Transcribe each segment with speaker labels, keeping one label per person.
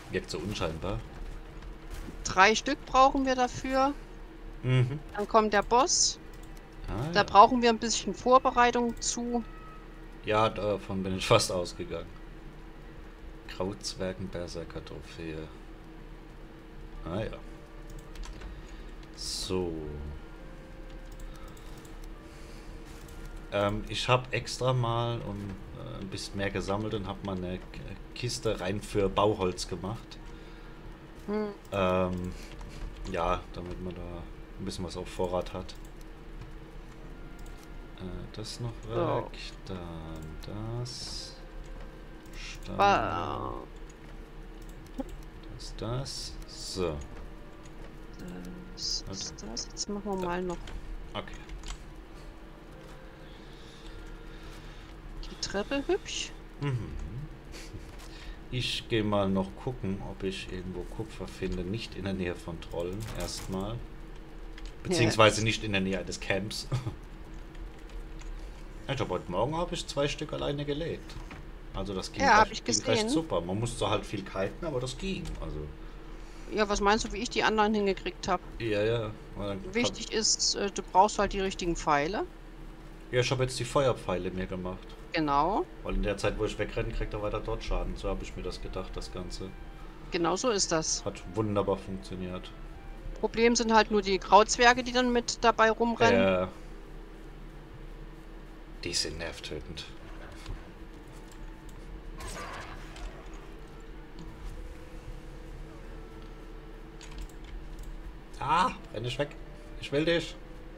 Speaker 1: Wirkt so unscheinbar.
Speaker 2: 3 Stück brauchen wir dafür.
Speaker 1: Mhm.
Speaker 2: Dann kommt der Boss.
Speaker 1: Ah
Speaker 2: Da
Speaker 1: ja.
Speaker 2: brauchen wir ein bisschen Vorbereitung zu.
Speaker 1: Ja, davon bin ich fast ausgegangen. Krautzwergen-Berserker-Trophäe. Ah ja. So. Ich habe extra mal ein bisschen mehr gesammelt und habe mal eine Kiste rein für Bauholz gemacht.
Speaker 2: Hm.
Speaker 1: Ähm, ja, damit man da ein bisschen was auf Vorrat hat. Das noch weg,
Speaker 2: So.
Speaker 1: dann das. Steine,
Speaker 2: Ba-
Speaker 1: das. So.
Speaker 2: Das
Speaker 1: Und
Speaker 2: ist das. Jetzt machen wir
Speaker 1: da.
Speaker 2: mal noch
Speaker 1: Okay.
Speaker 2: die Treppe hübsch.
Speaker 1: Mhm. Ich gehe mal noch gucken, ob ich irgendwo Kupfer finde. Nicht in der Nähe von Trollen, erstmal.
Speaker 2: Ja,
Speaker 1: Beziehungsweise nicht in der Nähe eines Camps. Ich glaube, heute Morgen habe ich 2 Stück alleine gelegt. Also das ging
Speaker 2: ja, habe
Speaker 1: recht,
Speaker 2: ich
Speaker 1: ging recht
Speaker 2: gesehen.
Speaker 1: super. Man musste halt viel kiten, aber das ging. Also,
Speaker 2: Ja, was meinst du, wie ich die anderen hingekriegt habe?
Speaker 1: ja, ja.
Speaker 2: Wichtig ist, du brauchst halt die richtigen Pfeile.
Speaker 1: Ja, ich habe jetzt die Feuerpfeile mir gemacht.
Speaker 2: Genau.
Speaker 1: Weil in der Zeit, wo ich wegrennen, kriegt er weiter dort Schaden. So habe ich mir das gedacht, das Ganze.
Speaker 2: Genau so ist das.
Speaker 1: Hat wunderbar funktioniert.
Speaker 2: Problem sind halt nur die Grauzwerge, die dann mit dabei rumrennen.
Speaker 1: Äh, die sind nervtötend. Ah, renn ich weg. Ich will dich.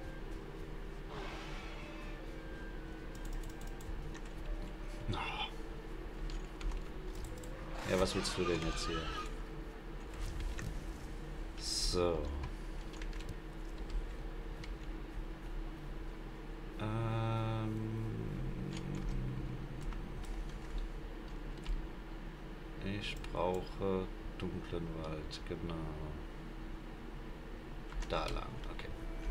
Speaker 1: Ja, was willst du denn jetzt hier? So. Ich brauche dunklen Wald, genau. Da lang, okay.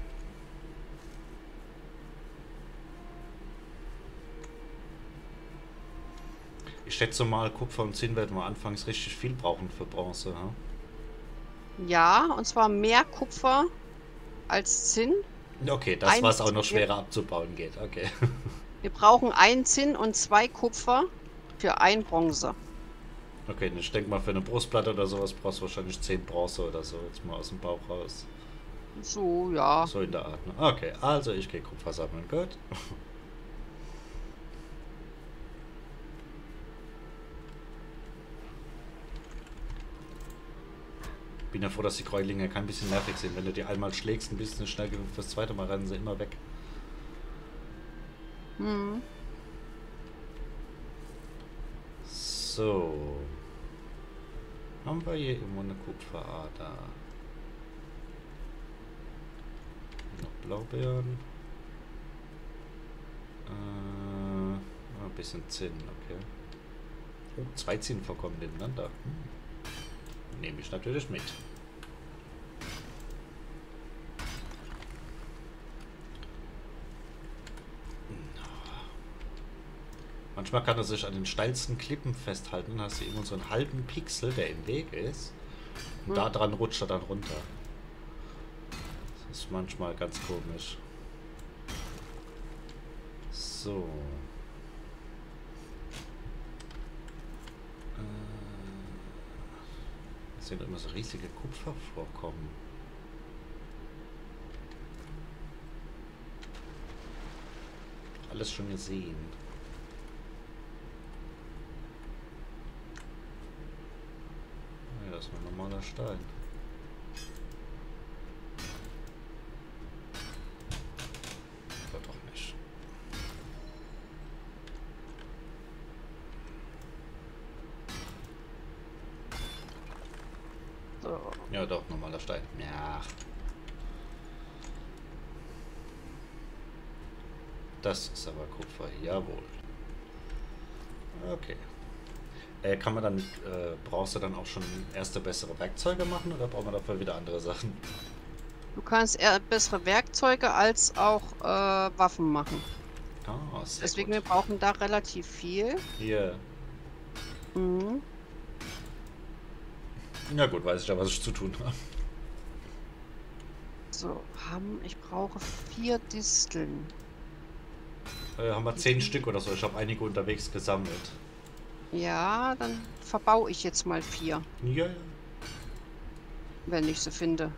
Speaker 1: Ich schätze mal, Kupfer und Zinn werden wir anfangs richtig viel brauchen für Bronze, ha?
Speaker 2: Ja, und zwar mehr Kupfer als Zinn.
Speaker 1: Okay, das war es auch
Speaker 2: Eins,
Speaker 1: noch schwerer abzubauen geht, okay.
Speaker 2: wir brauchen 1 Zinn und 2 Kupfer für 1 Bronze.
Speaker 1: Okay, ich denke mal, für eine Brustplatte oder sowas brauchst du wahrscheinlich 10 Bronze oder so, jetzt mal aus dem Bauch raus.
Speaker 2: So, ja.
Speaker 1: So in der Art, ne? Okay, also ich gehe Kupfer sammeln, gut. Bin ja froh, dass die Gräulinge kein bisschen nervig sind. Wenn du die einmal schlägst, ein bisschen schnell genug fürs zweite Mal rennen sie immer weg.
Speaker 2: Hm.
Speaker 1: So. Haben wir hier irgendwo eine Kupferader? Noch Blaubeeren. Ein bisschen Zinn, okay. Oh, 2 Zinn vorkommen nebeneinander. Nehme ich natürlich mit. Manchmal kann er sich an den steilsten Klippen festhalten. Dann hast du irgendwo so einen halben Pixel, der im Weg ist. Und da dran rutscht er dann runter. Das ist manchmal ganz komisch. So. Es sind immer so riesige Kupfervorkommen. Alles schon gesehen. Ja, das ist ein normaler Stein. Aber doch nicht.
Speaker 2: So.
Speaker 1: Ja, doch, normaler Stein. Ja. Das ist aber Kupfer. Jawohl. Okay. Kann man dann, brauchst du dann auch schon erste bessere Werkzeuge machen oder braucht man dafür wieder andere Sachen?
Speaker 2: Du kannst eher bessere Werkzeuge als auch Waffen machen.
Speaker 1: Ah, sehr
Speaker 2: Deswegen,
Speaker 1: gut.
Speaker 2: wir brauchen da relativ viel.
Speaker 1: Hier.
Speaker 2: Mhm.
Speaker 1: Ja gut, weiß ich ja, was ich zu tun habe.
Speaker 2: So, ich brauche 4 Disteln.
Speaker 1: Haben wir 10 Stück oder so. Ich habe einige unterwegs gesammelt.
Speaker 2: Ja, dann verbaue ich jetzt mal 4,
Speaker 1: Ja, ja.
Speaker 2: wenn ich sie finde.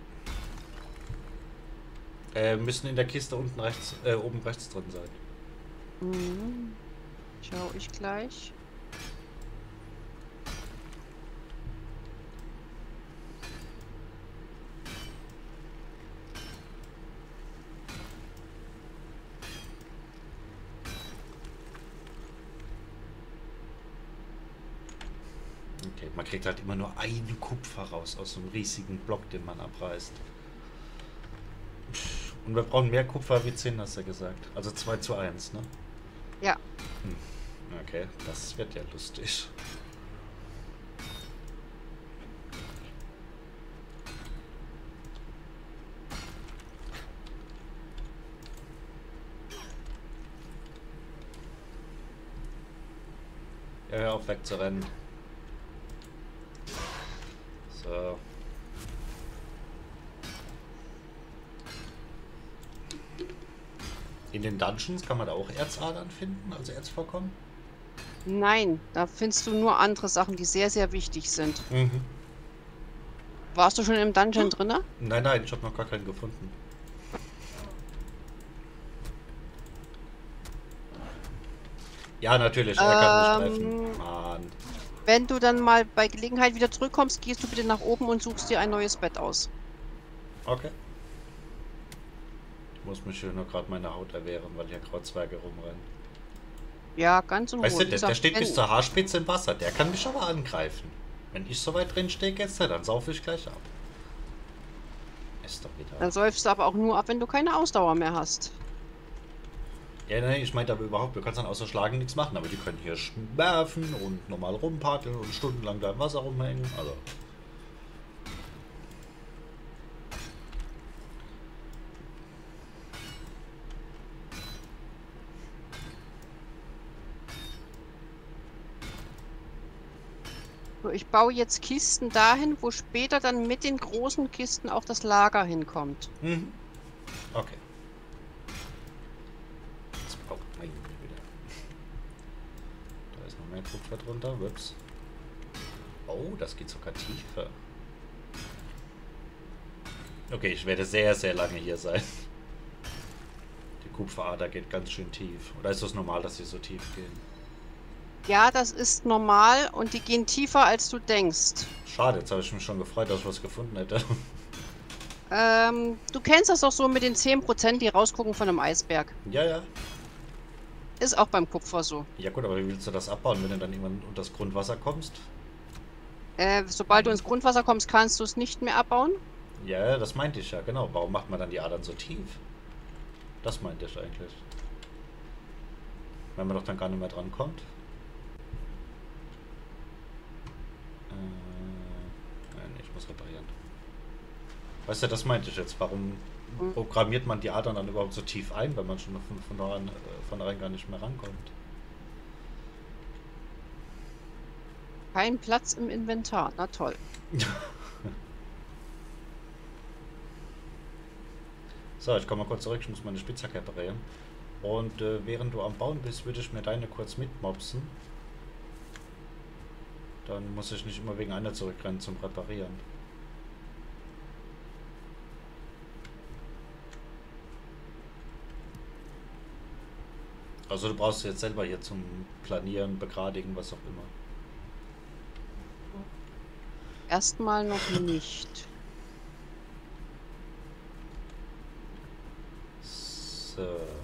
Speaker 1: Müssen in der Kiste unten rechts, oben rechts drin sein.
Speaker 2: Mhm. Schau ich gleich.
Speaker 1: Okay, man kriegt halt immer nur einen Kupfer raus aus so einem riesigen Block, den man abreißt. Und wir brauchen mehr Kupfer wie 10, hast du gesagt. Also 2:1, ne?
Speaker 2: Ja.
Speaker 1: Okay, das wird ja lustig. Ja, hör auf wegzurennen. So. In den Dungeons kann man da auch Erzadern finden, also Erzvorkommen?
Speaker 2: Nein, da findest du nur andere Sachen, die sehr, sehr wichtig sind.
Speaker 1: Mhm.
Speaker 2: Warst du schon im Dungeon drinne?
Speaker 1: Nein, nein, ich habe noch gar keinen gefunden. Ja, natürlich, er kann mich treffen. Mann.
Speaker 2: Wenn du dann mal bei Gelegenheit wieder zurückkommst, gehst du bitte nach oben und suchst dir ein neues Bett aus.
Speaker 1: Okay. Ich muss mich hier nur gerade meine Haut erwehren, weil hier Krautzwerge rumrennen.
Speaker 2: Ja, ganz in Ruhe.
Speaker 1: Weißt du,
Speaker 2: Wie
Speaker 1: der
Speaker 2: gesagt,
Speaker 1: steht
Speaker 2: wenn-
Speaker 1: bis zur Haarspitze im Wasser. Der kann mich aber angreifen. Wenn ich so weit drin stehe jetzt, dann saufe ich gleich ab. Ist doch wieder.
Speaker 2: Dann säufst du aber auch nur ab, wenn du keine Ausdauer mehr hast.
Speaker 1: Ja, nein, ich meinte aber überhaupt, du kannst dann außer Schlagen nichts machen, aber die können hier werfen und normal rumpaddeln und stundenlang da im Wasser rumhängen. Also.
Speaker 2: So, ich baue jetzt Kisten dahin, wo später dann mit den großen Kisten auch das Lager hinkommt.
Speaker 1: Mhm. Okay. Jetzt braucht man ihn wieder. Da ist noch mehr Kupfer drunter. Ups. Oh, das geht sogar tiefer. Okay, ich werde sehr, sehr lange hier sein. Die Kupferader geht ganz schön tief. Oder ist das normal, dass sie so tief gehen?
Speaker 2: Ja, das ist normal und die gehen tiefer, als du denkst.
Speaker 1: Schade, jetzt habe ich mich schon gefreut, dass ich was gefunden hätte.
Speaker 2: Du kennst das doch so mit den 10%, die rausgucken von einem Eisberg.
Speaker 1: Ja, ja.
Speaker 2: Ist auch beim Kupfer so.
Speaker 1: Ja gut, aber wie willst du das abbauen, wenn du dann irgendwann unter das Grundwasser kommst?
Speaker 2: Sobald du ins Grundwasser kommst, kannst du es nicht mehr abbauen.
Speaker 1: Ja, das meinte ich ja, genau. Warum macht man dann die Adern so tief? Das meinte ich eigentlich. Wenn man doch dann gar nicht mehr dran kommt. Nein, ich muss reparieren. Weißt du, das meinte ich jetzt. Warum programmiert man die Adern dann überhaupt so tief ein, wenn man schon von vornherein gar nicht mehr rankommt?
Speaker 2: Kein Platz im Inventar. Na toll.
Speaker 1: So, ich komme mal kurz zurück. Ich muss meine Spitzhacke reparieren. Und während du am Bauen bist, würde ich mir deine kurz mitmopsen. Dann muss ich nicht immer wegen einer zurückrennen zum Reparieren. Also du brauchst jetzt selber hier zum Planieren, Begradigen, was auch immer.
Speaker 2: Erstmal noch nicht.
Speaker 1: So.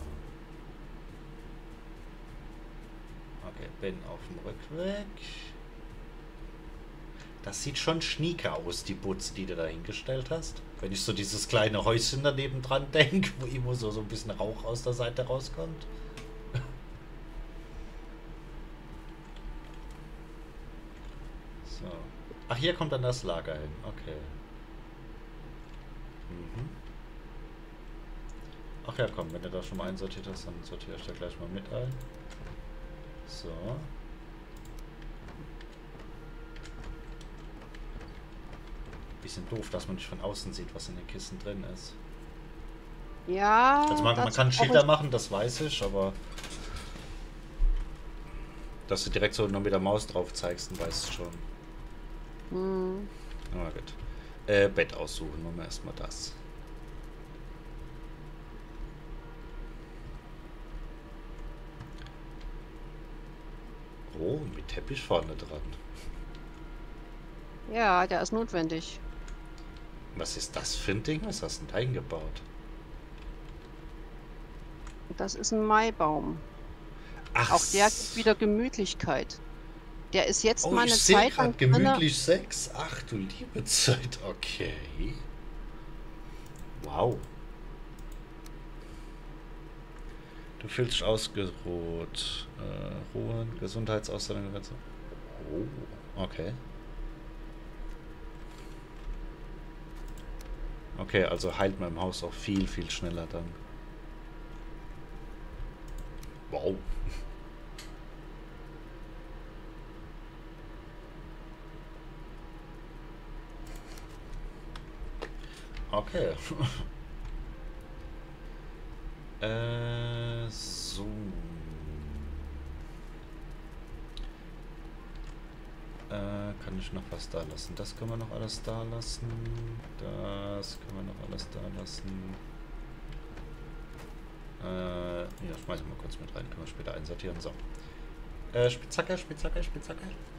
Speaker 1: Okay, bin auf dem Rückweg. Das sieht schon schnieke aus, die Butz, die du da hingestellt hast. Wenn ich so dieses kleine Häuschen daneben dran denke, wo immer so ein bisschen Rauch aus der Seite rauskommt. So. Ach, hier kommt dann das Lager hin. Okay. Mhm. Ach ja, komm, wenn du da schon mal einsortiert hast, dann sortiere ich da gleich mal mit ein. So. Bisschen doof, dass man nicht von außen sieht, was in den Kisten drin ist.
Speaker 2: Ja,
Speaker 1: Also man
Speaker 2: das
Speaker 1: kann
Speaker 2: brauche
Speaker 1: Schilder
Speaker 2: ich.
Speaker 1: machen, das weiß ich, aber dass du direkt so nur mit der Maus drauf zeigst, dann weißt du schon.
Speaker 2: Hm.
Speaker 1: Na gut. Bett aussuchen, machen wir erstmal das. Oh, mit Teppich vorne dran.
Speaker 2: Ja, der ist notwendig.
Speaker 1: Was ist das für ein Ding? Was hast du denn da eingebaut?
Speaker 2: Das ist ein Maibaum.
Speaker 1: Ach,
Speaker 2: Auch der gibt wieder Gemütlichkeit. Der ist jetzt
Speaker 1: oh,
Speaker 2: mal
Speaker 1: ich
Speaker 2: eine
Speaker 1: sehe
Speaker 2: Zeit
Speaker 1: gerade
Speaker 2: lang drinne.
Speaker 1: gemütlich 6. Ach du liebe Zeit. Okay. Wow. Du fühlst dich ausgeruht. Ruhen, Gesundheitsausstellung. Oh, okay. Okay, also heilt man im Haus auch viel, viel schneller dann. Wow. Okay. So. Kann ich noch was da lassen? Das können wir noch alles da lassen. Das können wir noch alles da lassen. Ja, schmeiß ich mal kurz mit rein. Können wir später einsortieren. So. Spitzhacke, Spitzhacke, Spitzhacke.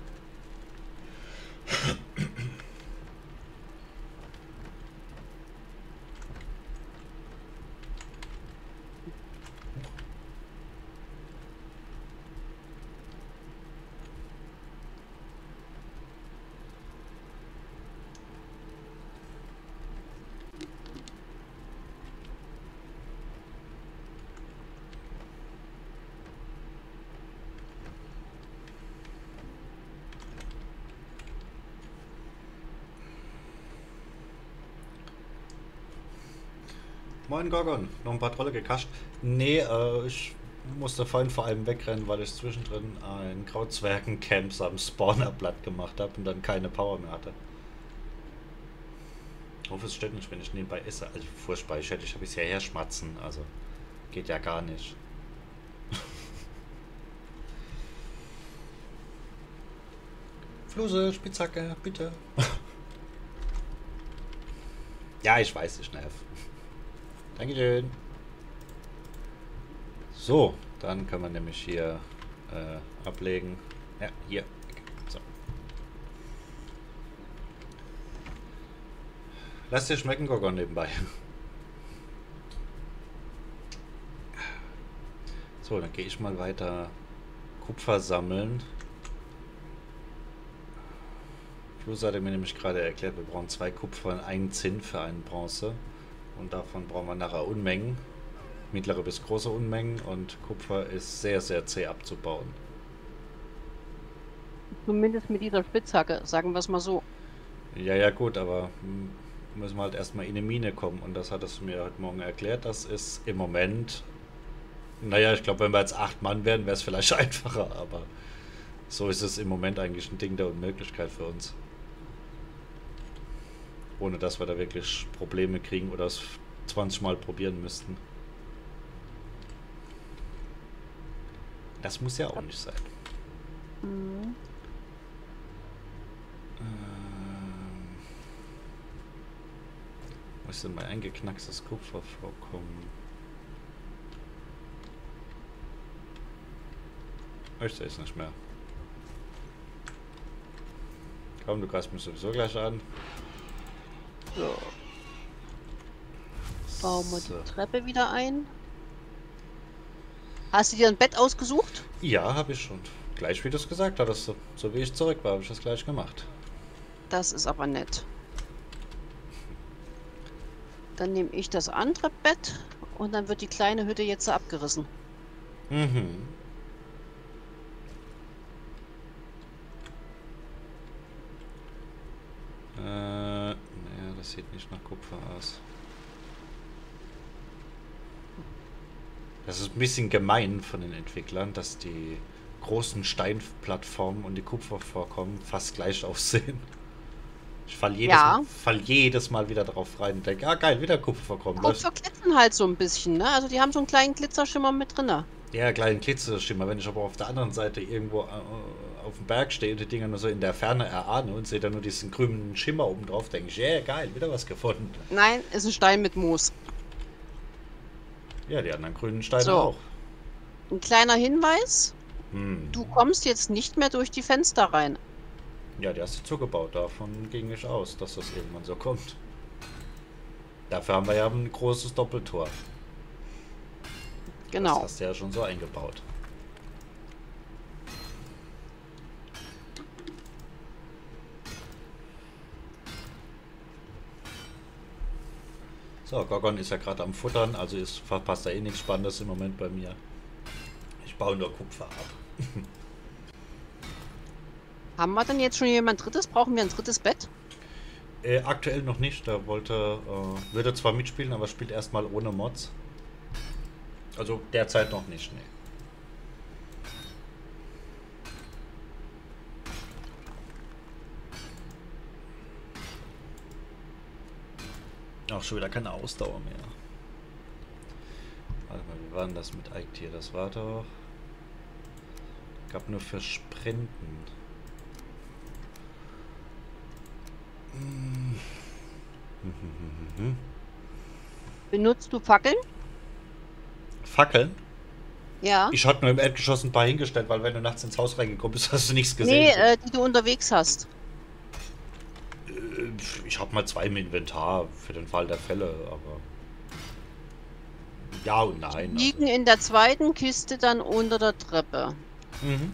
Speaker 1: Moin Gorgon, noch ein paar Trolle gekascht. Nee, ich musste vorhin vor allem wegrennen, weil ich zwischendrin ein Krautzwergen-Camp am Spawner platt gemacht habe und dann keine Power mehr hatte. Ich hoffe, es stört nicht, wenn ich nebenbei esse. Also furchtbar, ich habe es ja her schmatzen, also geht ja gar nicht. Fluse, Spitzhacke, bitte. Ja, ich weiß, ich nerv. Dankeschön. So, dann kann man nämlich hier ablegen. Ja, hier. So. Lass dir schmecken, Gorgon, nebenbei. So, dann gehe ich mal weiter Kupfer sammeln. Fluss hatte mir nämlich gerade erklärt, wir brauchen 2 Kupfer und 1 Zinn für einen Bronze. Und davon brauchen wir nachher Unmengen. Mittlere bis große Unmengen. Und Kupfer ist sehr, sehr zäh abzubauen.
Speaker 2: Zumindest mit dieser Spitzhacke, sagen wir es mal so.
Speaker 1: Ja, ja, gut, aber müssen wir halt erstmal in eine Mine kommen. Und das hattest du mir heute Morgen erklärt. Das ist im Moment. Naja, ich glaube, wenn wir jetzt 8 Mann wären, wäre es vielleicht einfacher. Aber so ist es im Moment eigentlich ein Ding der Unmöglichkeit für uns. Ohne dass wir da wirklich Probleme kriegen oder es 20 Mal probieren müssten. Das muss ja auch nicht sein.
Speaker 2: Mhm.
Speaker 1: Wo ist denn mein eingeknackstes Kupfer vorkommen? Ich sehe es nicht mehr. Komm, du greifst mich sowieso gleich an.
Speaker 2: So. Bauen wir die Treppe wieder ein. Hast du dir ein Bett ausgesucht?
Speaker 1: Ja, habe ich schon. Gleich wie du es gesagt hattest. So wie ich zurück war, habe ich das gleich gemacht.
Speaker 2: Das ist aber nett. Dann nehme ich das andere Bett und dann wird die kleine Hütte jetzt abgerissen.
Speaker 1: Mhm. Naja, das sieht nicht nach Kupfer aus. Das ist ein bisschen gemein von den Entwicklern, dass die großen Steinplattformen und die Kupfervorkommen fast gleich aussehen. Ich fall
Speaker 2: Ja,
Speaker 1: fall jedes Mal wieder drauf rein und denke, ah geil, wieder Kupfer verkommen.
Speaker 2: Kupfer glitzern halt so ein bisschen, ne? Also die haben so einen kleinen Glitzerschimmer mit drinne.
Speaker 1: Ja, kleinen Glitzerschimmer. Wenn ich aber auf der anderen Seite irgendwo auf dem Berg stehe und die Dinger nur so in der Ferne erahne und sehe dann nur diesen grünen Schimmer oben drauf, denke ich, ja, geil, wieder was gefunden.
Speaker 2: Nein, ist ein Stein mit Moos.
Speaker 1: Ja, die anderen grünen Steine
Speaker 2: So,
Speaker 1: auch.
Speaker 2: ein kleiner Hinweis.
Speaker 1: Hm.
Speaker 2: Du kommst jetzt nicht mehr durch die Fenster rein.
Speaker 1: Ja, die hast du zugebaut. Davon ging ich aus, dass das irgendwann so kommt. Dafür haben wir ja ein großes Doppeltor. Das
Speaker 2: Genau.
Speaker 1: hast du ja schon so eingebaut. So, Gorgon ist ja gerade am Futtern, also verpasst da eh nichts Spannendes im Moment bei mir. Ich baue nur Kupfer ab.
Speaker 2: Haben wir denn jetzt schon jemand drittes? Brauchen wir ein drittes Bett?
Speaker 1: Aktuell noch nicht. Der würde zwar mitspielen, aber spielt erstmal ohne Mods. Also derzeit noch nicht, ne. Auch schon wieder keine Ausdauer mehr. Warte mal, wie war denn das mit Ike hier? Das war doch... Gab nur für Sprinten.
Speaker 2: Benutzt du Fackeln?
Speaker 1: Fackeln?
Speaker 2: Ja.
Speaker 1: Ich hatte nur im Erdgeschoss ein paar hingestellt, weil wenn du nachts ins Haus reingekommen bist, hast du nichts gesehen.
Speaker 2: Nee, die du unterwegs hast.
Speaker 1: Ich habe mal 2 im Inventar für den Fall der Fälle, aber... Ja und nein.
Speaker 2: Die liegen in der zweiten Kiste dann unter der Treppe.
Speaker 1: Mhm.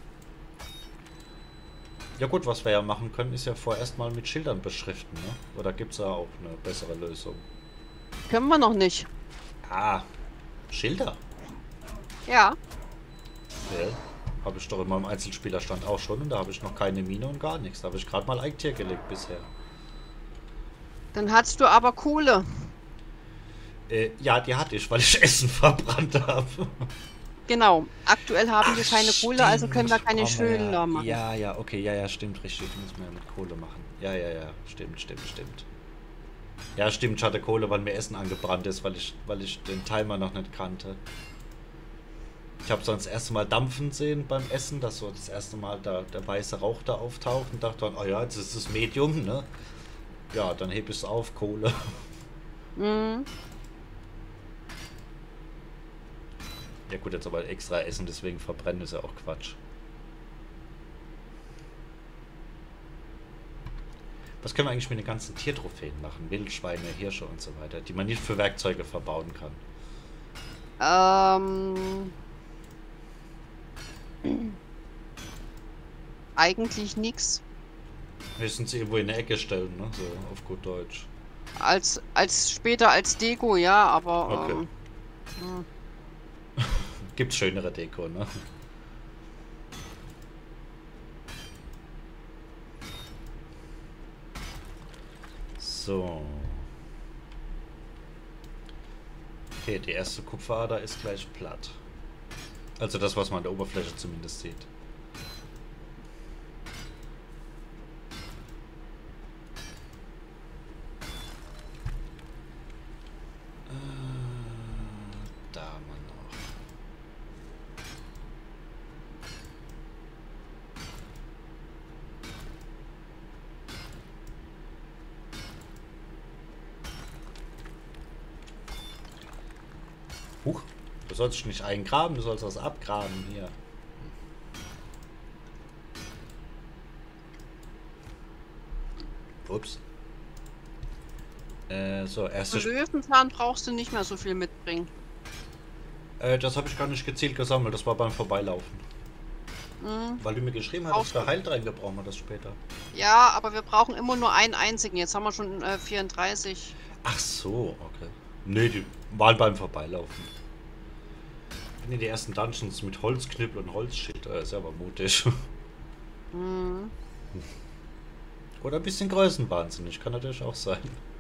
Speaker 1: Ja gut, was wir ja machen können, ist ja vorerst mal mit Schildern beschriften, ne? Oder gibt es da auch eine bessere Lösung?
Speaker 2: Können wir noch nicht.
Speaker 1: Ah, Schilder?
Speaker 2: Ja.
Speaker 1: Ja, habe ich doch in meinem Einzelspielerstand auch schon und da habe ich noch keine Mine und gar nichts. Da habe ich gerade mal Eichtier gelegt bisher.
Speaker 2: Dann hast du aber Kohle.
Speaker 1: Ja, die hatte ich, weil ich Essen verbrannt habe.
Speaker 2: Genau. Aktuell haben wir keine Kohle, also können wir keine
Speaker 1: Brauchen wir
Speaker 2: Schilder machen.
Speaker 1: Ja, okay, ja, stimmt, richtig. Muss man ja mit Kohle machen. Ja, stimmt. Ja, stimmt, ich hatte Kohle, weil mir Essen angebrannt ist, weil ich den Timer noch nicht kannte. Ich habe sonst das erste Mal dampfen sehen beim Essen, dass so das erste Mal da der weiße Rauch da auftaucht und dachte dann, oh ja, jetzt ist das Medium, ne? Ja, dann heb ich es auf, Kohle.
Speaker 2: Mhm.
Speaker 1: Ja gut, jetzt aber extra essen, deswegen verbrennen ist ja auch Quatsch. Was können wir eigentlich mit den ganzen Tiertrophäen machen? Wildschweine, Hirsche und so weiter, die man nicht für Werkzeuge verbauen kann.
Speaker 2: Eigentlich nichts.
Speaker 1: Höchstens irgendwo in der Ecke stellen, ne? So auf gut Deutsch.
Speaker 2: Später als Deko, ja, aber
Speaker 1: Okay. Gibt's schönere Deko, ne? So. Okay, die erste Kupferader ist gleich platt. Also das, was man an der Oberfläche zumindest sieht. Da haben wir noch. Huch, du sollst dich nicht eingraben, du sollst was abgraben hier. Ups. So,
Speaker 2: für Löwenzahn brauchst du nicht mehr so viel mitbringen.
Speaker 1: Das habe ich gar nicht gezielt gesammelt, das war beim Vorbeilaufen. Weil du mir geschrieben hast, für Heiltränke brauchen wir das später.
Speaker 2: Ja, aber wir brauchen immer nur einen einzigen. Jetzt haben wir schon 34.
Speaker 1: Ach so, okay. Nee, die waren beim Vorbeilaufen. Wenn ihr die ersten Dungeons mit Holzknüppel und Holzschild, ist aber mutig. Oder ein bisschen größenwahnsinnig, kann natürlich auch sein.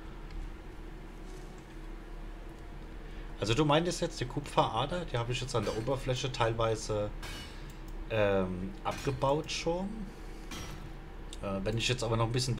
Speaker 1: Also du meintest jetzt die Kupferader, die habe ich jetzt an der Oberfläche teilweise abgebaut schon. Wenn ich jetzt aber noch ein bisschen